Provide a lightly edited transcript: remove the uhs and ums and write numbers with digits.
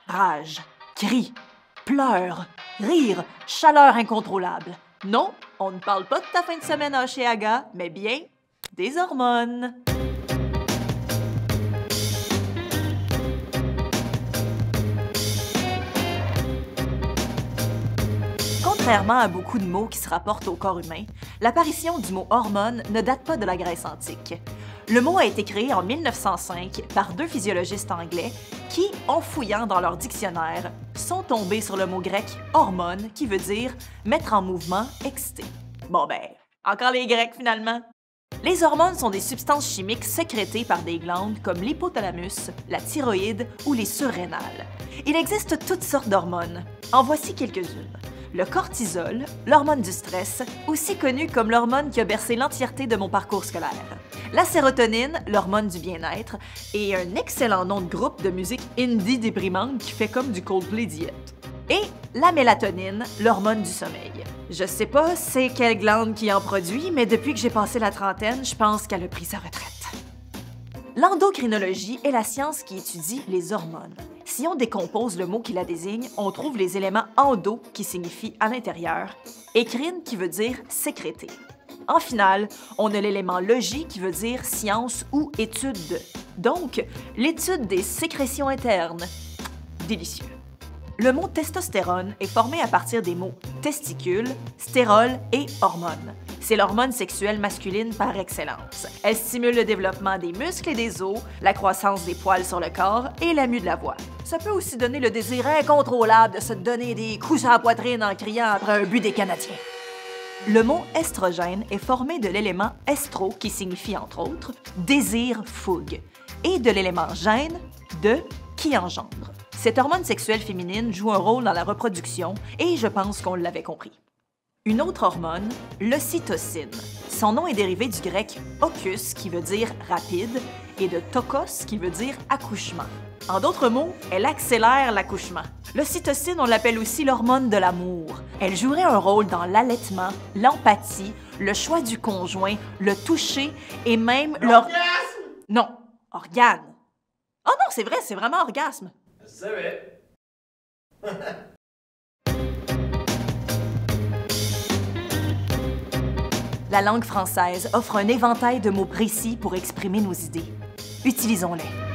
Rage, cris, pleurs, rire, chaleur incontrôlable. Non, on ne parle pas de ta fin de semaine à Oshéaga, mais bien des hormones. Contrairement à beaucoup de mots qui se rapportent au corps humain, l'apparition du mot hormone ne date pas de la Grèce antique. Le mot a été créé en 1905 par deux physiologistes anglais qui, en fouillant dans leur dictionnaire, sont tombés sur le mot grec hormone qui veut dire mettre en mouvement, excité. Bon ben, encore les Grecs finalement. Les hormones sont des substances chimiques sécrétées par des glandes comme l'hypothalamus, la thyroïde ou les surrénales. Il existe toutes sortes d'hormones. En voici quelques-unes. Le cortisol, l'hormone du stress, aussi connue comme l'hormone qui a bercé l'entièreté de mon parcours scolaire. La sérotonine, l'hormone du bien-être, et un excellent nom de groupe de musique indie déprimante qui fait comme du Coldplay diète. Et la mélatonine, l'hormone du sommeil. Je sais pas c'est quelle glande qui en produit, mais depuis que j'ai passé la trentaine, je pense qu'elle a pris sa retraite. L'endocrinologie est la science qui étudie les hormones. Si on décompose le mot qui la désigne, on trouve les éléments endo qui signifie à l'intérieur et crine qui veut dire sécréter. En finale, on a l'élément logie qui veut dire science ou étude de. Donc, l'étude des sécrétions internes. Délicieux. Le mot testostérone est formé à partir des mots testicule, stérol et hormone. C'est l'hormone sexuelle masculine par excellence. Elle stimule le développement des muscles et des os, la croissance des poils sur le corps et la mue de la voix. Ça peut aussi donner le désir incontrôlable de se donner des coups à la poitrine en criant après un but des Canadiens. Le mot estrogène est formé de l'élément estro qui signifie entre autres désir, fougue, et de l'élément gène de qui engendre. Cette hormone sexuelle féminine joue un rôle dans la reproduction et je pense qu'on l'avait compris. Une autre hormone, l'ocytocine. Son nom est dérivé du grec ocus qui veut dire rapide et de tokos qui veut dire accouchement. En d'autres mots, elle accélère l'accouchement. L'ocytocine, on l'appelle aussi l'hormone de l'amour. Elle jouerait un rôle dans l'allaitement, l'empathie, le choix du conjoint, le toucher et même Non, organe. Oh non, c'est vrai, c'est vraiment orgasme. C'est vrai. La langue française offre un éventail de mots précis pour exprimer nos idées. Utilisons-les.